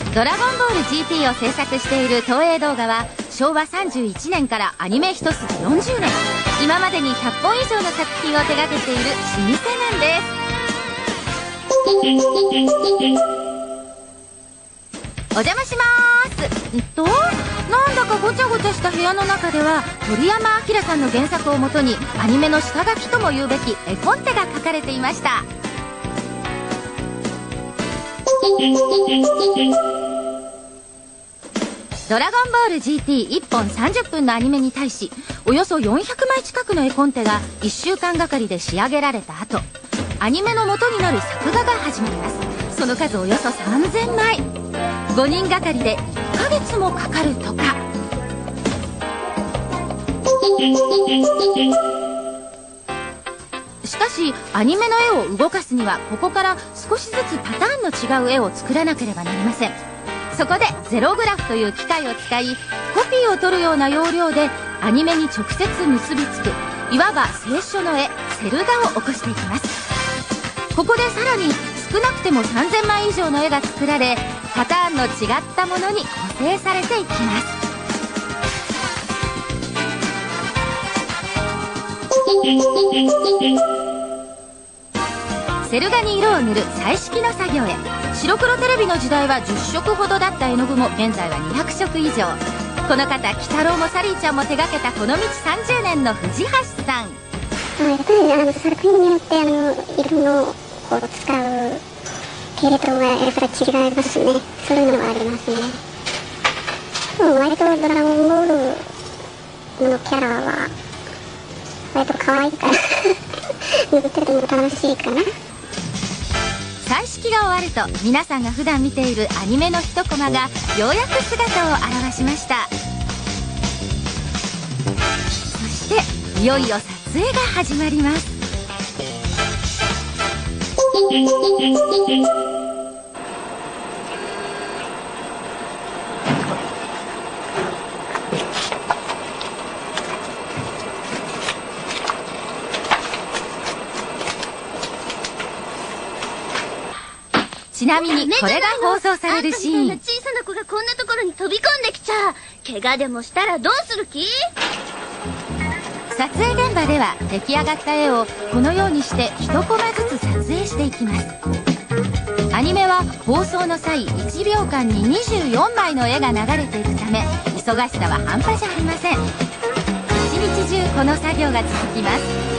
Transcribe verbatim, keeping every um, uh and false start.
ドラゴンボール ジーティー を制作している東映動画はしょうわさんじゅういちねんからアニメ一筋よんじゅうねん、今までにひゃっぽん以上の作品を手掛けている老舗なんです。お邪魔しまーす。えっとなんだかごちゃごちゃした部屋の中では鳥山明さんの原作をもとにアニメの下書きとも言うべき絵コンテが書かれていました。ドラゴンボール ジーティーいっ 本さんじゅっぷんのアニメに対しおよそよんひゃくまい近くの絵コンテがいっしゅうかんがかりで仕上げられた後、アニメの元になる作画が始まります。その数およそさんぜんまい、ごにんがかりでいっかげつもかかるとか。しかしアニメの絵を動かすにはここから少しずつパターンの違う絵を作らなければなりません。そこでゼログラフという機械を使いコピーを取るような要領でアニメに直接結びつく、いわば清書の絵セル画を起こしていきます。ここでさらに少なくてもさんぜんまい以上の絵が作られパターンの違ったものに構成されていきます。セル画に色を塗る彩色の作業へ。白黒テレビの時代はじゅっしょくほどだった絵の具も現在はにひゃくしょく以上。この方、鬼太郎もサリーちゃんも手がけたこの道さんじゅうねんの藤橋さん。 やっぱりあの作品によってあの色のこう使う系統がやっぱり違いますね。そういうのもありますね。でも割とドラゴンボールのキャラは割と可愛いから塗ってても楽しいかな。 彩色が終わると皆さんが普段見ているアニメの一コマがようやく姿を現しました。そしていよいよ撮影が始まります。ちなみにこれが放送されるシーン。 あんたみたいな小さな子がこんなところに飛び込んできちゃ怪我でもしたらどうする気？ 撮影現場では出来上がった絵をこのようにしていちコマずつ撮影していきます。アニメは放送の際いちびょうかんににじゅうよんまいの絵が流れていくため忙しさは半端じゃありません。一日中この作業が続きます。